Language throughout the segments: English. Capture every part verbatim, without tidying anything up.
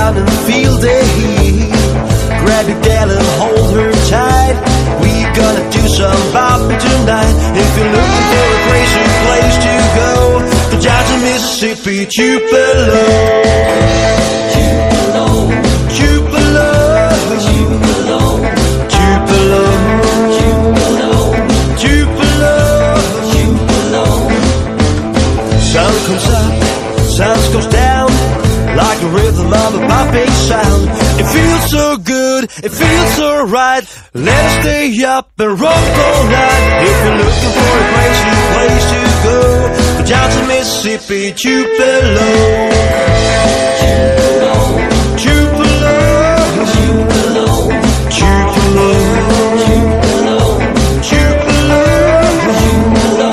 around and feel the heat. Grab your gal and hold her tight. We gonna do some bopping tonight. If you're looking for a crazy place to go, go down to Mississippi, Tupelo. Tupelo, Tupelo, Tupelo, Tupelo, Tupelo, Tupelo, Tupelo. Sun comes up, sun goes down, like a rhythm of a popping sound. It feels so good, it feels so right. Let us stay up and rock all night. If you're looking for a crazy place to go, go down to Mississippi, Tupelo. Tupelo, Tupelo, Tupelo, Tupelo, Tupelo, Tupelo, Tupelo.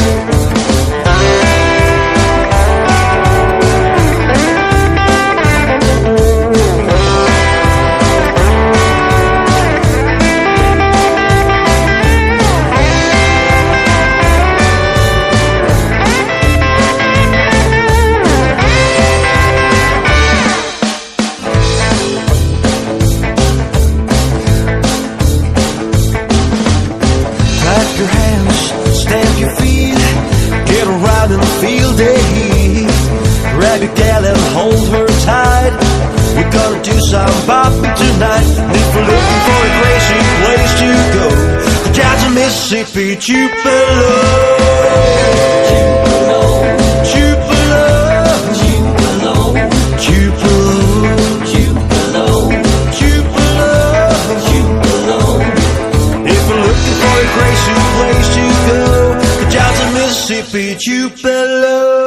Your hands, stamp your feet, get around and feel the heat. Grab your gal and hold her tight. We're gonna do some bopping tonight. And if we're looking for a crazy place to go, go down to Mississippi, Tupelo. Tupelo, Tupelo, Tupelo, Tupelo, Tupelo, Tupelo, Tupelo. If we're looking for a crazy place to go, go down to Mississippi, Tupelo.